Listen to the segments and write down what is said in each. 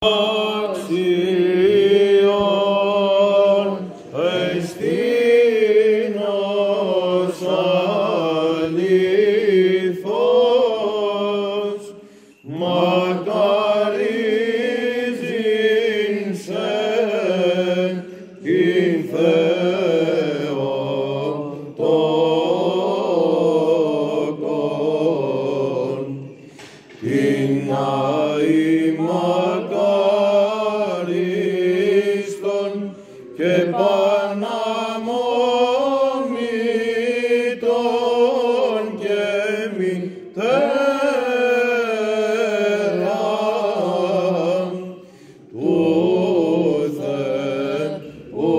Αξιόν εστίνος αληθώς, μακαρίζειν σε ειν Θεοτόκον, την αημακαρίστον και παναμόμητον και μητέραν του Θεού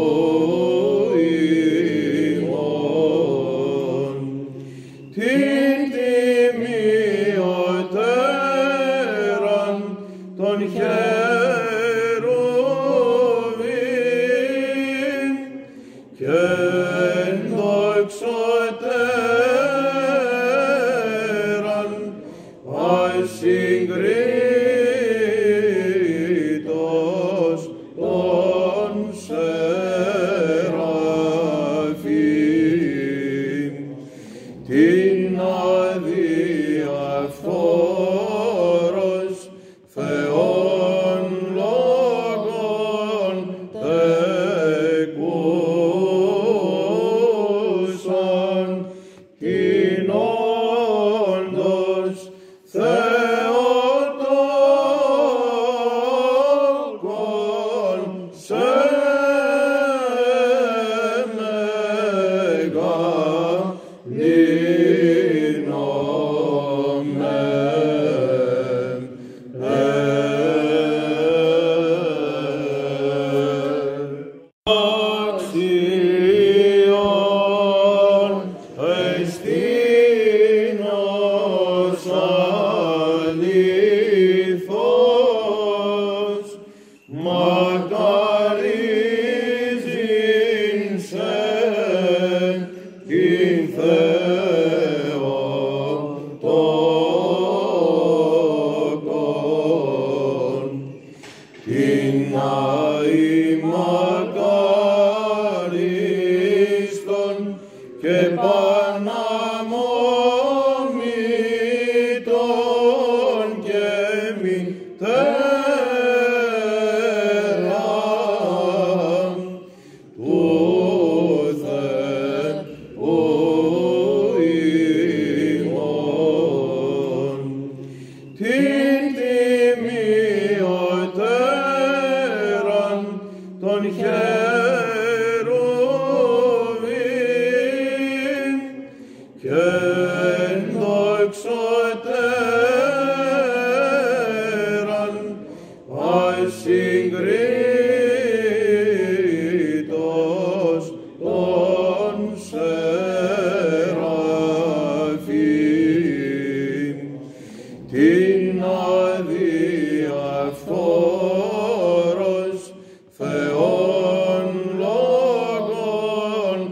ημών, την τιμιωτέραν των χερουβίμ και ενδοξωτέραν ασυγκρίτως των σεραφείμ, την αδιαφθόρος Θεόν λόγον τεκούσαν, ειν όντως Θεοτόκον σε Αξιόν εστίνος αληθώς, μακαρίζειν σε ειν Θεοτόκον, την αημακαρίστον και παναμόμητον και μητέραν του Θεού ημών, την τιμιωτέραν των χερουβίμ και ενδοξωτέραν ασυγκρίτως των σεραφείμ, την αδιαφθόρος Θεόν λόγον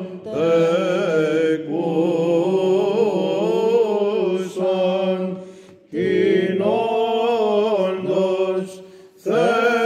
τεκούσαν, ειν όντως